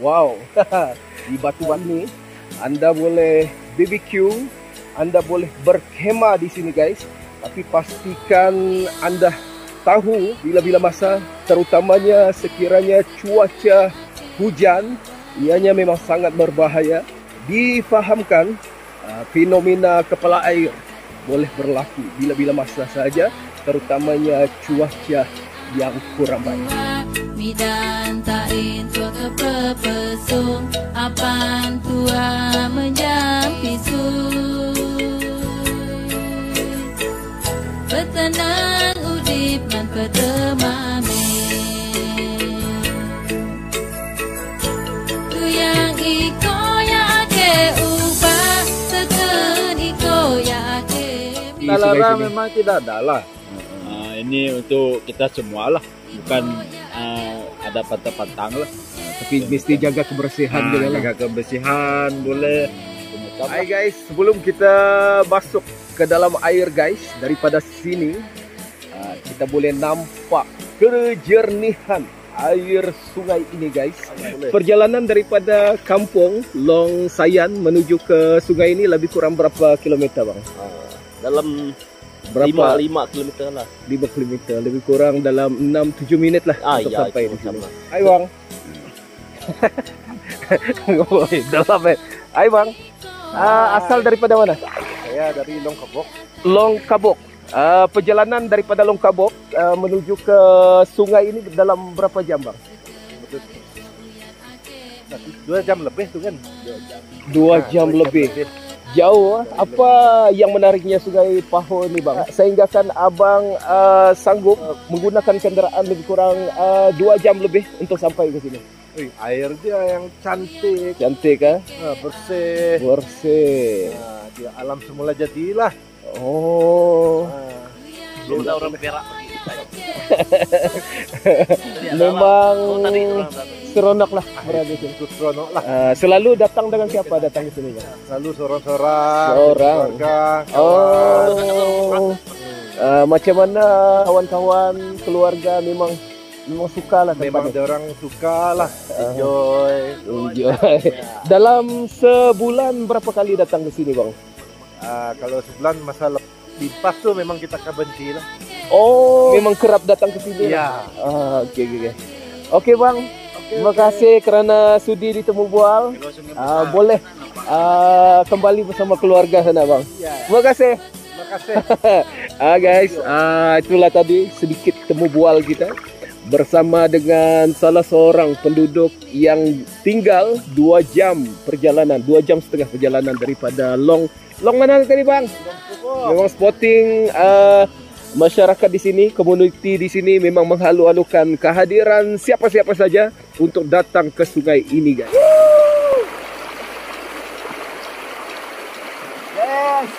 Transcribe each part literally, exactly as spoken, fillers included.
Wow, di Batu-Batu ini Anda boleh B B Q, Anda boleh berkhemah di sini guys. Tapi pastikan Anda tahu bila-bila masa, terutamanya sekiranya cuaca hujan, ianya memang sangat berbahaya. Difahamkan uh, fenomena kepala air boleh berlaku bila-bila masa saja, terutamanya cuaca yang kurang baik. Midan tain tua kepepesung apan tua menjampisu betenang udip nan pedemame tu yang iko ya ake ubah seken iko ya ake Larang memang tidak ada lah. Uh, ini untuk kita semua lah, bukan uh, ada pantang-pantang lah. Tapi mesti jaga kebersihan Nah, juga lah. jaga kebersihan boleh. Hai guys, sebelum kita masuk ke dalam air guys, daripada sini uh, kita boleh nampak kejernihan air sungai ini guys. Perjalanan daripada kampung Long Sayan menuju ke sungai ini lebih kurang berapa kilometer bang? Uh, dalam Berapa? lima kilometer lah. lima kilometer, lebih kurang dalam enam tujuh minit lah Ah, untuk ya, sampai itu di sini. sama. Hai bang. Woi, dalam eh. Hai bang. Ah, asal daripada mana? Saya dari Long Kabok. Long Kabok. Uh, perjalanan daripada Long Kabok uh, menuju ke sungai ini dalam berapa jam bang? Dua jam lebih tuh kan? Dua Nah, jam dua lebih. lebih. Jauh. Apa yang menariknya Sungai Paho ini bang? Sehingga kan abang uh, sanggup menggunakan kendaraan lebih kurang uh, dua jam lebih untuk sampai ke sini. Wih, air dia yang cantik, Cantik kan? nah, bersih. Bersih. Nah, dia alam semula jadilah. Oh. Nah, Belum ada orang Perak. Memang Oh, tadi orang datang. seronok lah berada di sini. itu seronok lah. Uh, selalu datang dengan siapa datang ke sini bang? Lalu seorang-seorang, Seorang. keluarga, Oh, uh, macam mana kawan-kawan keluarga memang memang suka lah memang tempat ada orang suka lah, enjoy. enjoy. Dalam sebulan berapa kali datang ke sini bang? Ah, kalau sebulan masa lepas tuh memang kita kebenci lah. Oh, memang kerap datang ke sini. Iya. lah? Ah, oke oke. Oke bang, terima kasih kerana sudi ditemu bual. Ah, boleh ah, kembali bersama keluarga sana bang. Iya. Terima kasih. Terima kasih. Ah guys, ah, itulah tadi sedikit temu bual kita bersama dengan salah seorang penduduk yang tinggal dua jam perjalanan, dua jam setengah perjalanan daripada Long Long mana tadi bang? Memang spotting uh, masyarakat di sini, komuniti di sini memang menghalu-halukan kehadiran siapa-siapa saja untuk datang ke sungai ini guys. Yes.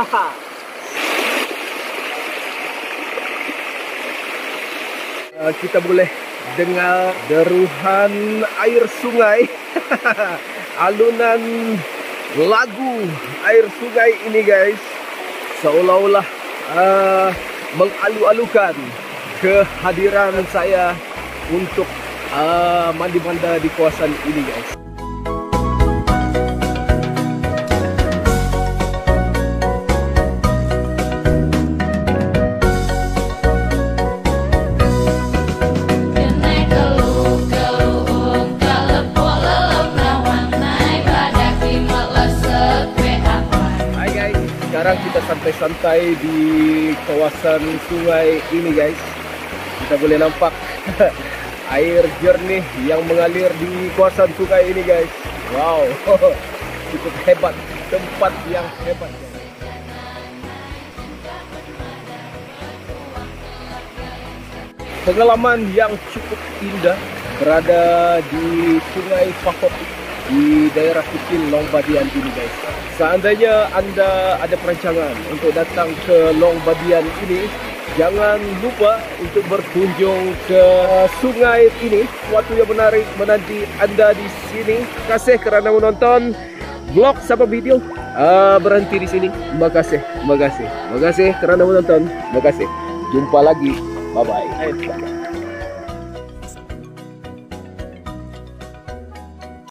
Uh, kita boleh dengar deruhan air sungai, alunan lagu air sungai ini guys, seolah-olah uh, mengalu-alukan kehadiran saya untuk uh, mandi-manda di kawasan ini guys. Sekarang kita santai-santai di kawasan sungai ini guys. Kita boleh nampak air jernih yang mengalir di kawasan sungai ini guys. Wow, cukup hebat, tempat yang hebat guys. Pengalaman yang cukup indah berada di Sungai Paho di daerah kecil Long Badian ini guys. Seandainya anda ada perancangan untuk datang ke Long Badian ini, jangan lupa untuk berkunjung ke sungai ini. Suatu yang menarik menanti anda di sini. Terima kasih kerana menonton vlog sama video. Uh, berhenti di sini. Terima kasih, terima kasih, terima kasih kerana menonton. Terima kasih. Jumpa lagi. Bye bye.